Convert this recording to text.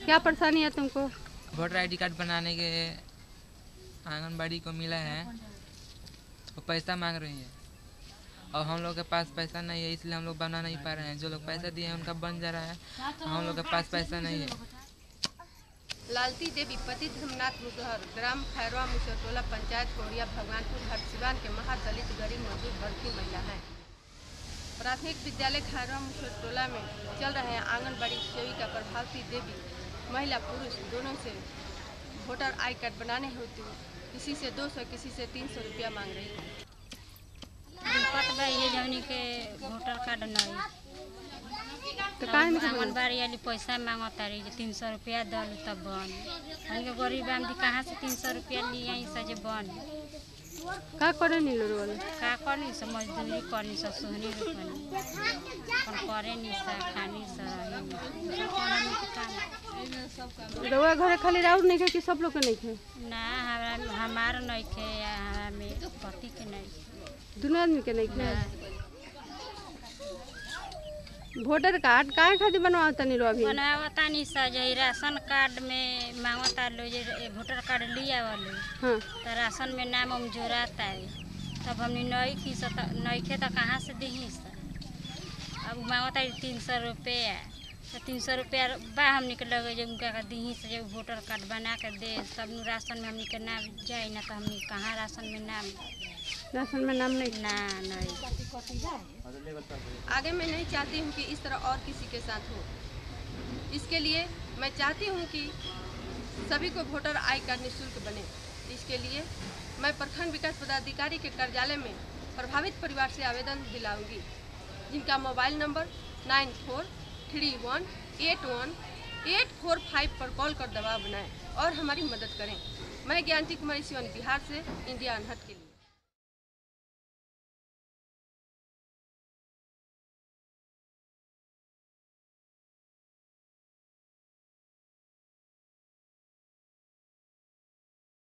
क्या परेशानी है तुमको? वोटर आईडी कार्ड बनाने के आंगनबाड़ी को मिला है, वो पैसा मांग रही है और हम लोग के पास पैसा नहीं है, इसलिए हम लोग बना नहीं पा रहे हैं। जो लोग पैसा दिए हैं उनका बन जा रहा है, हम लोग के पास पैसा नहीं है। लालती देवी पति धर्मनाथ मुसहर, ग्राम खैरवा मुसहरटोला, पंचायत कोड़िया, भगवानपुर, हरसिवान के महादलित गरीब मजदूर वर्ग की महिला है। प्राथमिक विद्यालय खैरवा मुसहरटोला में चल रहे हैं आंगनबाड़ी सेविका प्रभावती देवी महिला पुरुष दोनों से वोटर आई कार्ड बनाने हेतु किसी से 200 किसी से 300 रुपया मांग रही है। जौनी के वोटर कार्ड नहीं तो आंगनबाड़ी वाली पैसा मांगता रही 300 रुपया दल तब बन हमके गरीब आदमी कहाँ से 300 रुपया लिए सजे बन का करे नी लो वाले का करनी से मजदूरी करनी से सोहनी रुपनी पर करे नी से खानी से रउआ घरे खाली राउर नहीं खे कि सब लोग के नहीं खे? ना हमार नहीं खे, हमरा में पति के नहीं, दोनों आदमी के नहीं खे। वोटर कार्ड काहे खातिर बनवाता नी लो? अभी बनवाता नी सजे राशन कार्ड में मांगता लो जे वोटर कार्ड लिया वाले। हाँ तो राशन में नाम हम जोड़ाता है, तब हमने नहीं खे तो कहाँ से दी से अब मांगता है 300 रुपया। तो 300 रुपया बा हमने के लगे जो उनका दी से जब वोटर कार्ड बना के दे तब राशन में हमने के नाम जाए ना, तो हमने कहाँ राशन में नाम नहीं ना नहीं। आगे मैं नहीं चाहती हूँ कि इस तरह और किसी के साथ हो। इसके लिए मैं चाहती हूँ कि सभी को वोटर आई कार्ड निःशुल्क बने। इसके लिए मैं प्रखंड विकास पदाधिकारी के कार्यालय में प्रभावित परिवार से आवेदन दिलाऊंगी, जिनका मोबाइल नंबर 9431814845 पर कॉल कर दबाव बनाएं और हमारी मदद करें। मैं ज्ञानती कुमारी सिवन, बिहार से, इंडिया अनहट के लिए।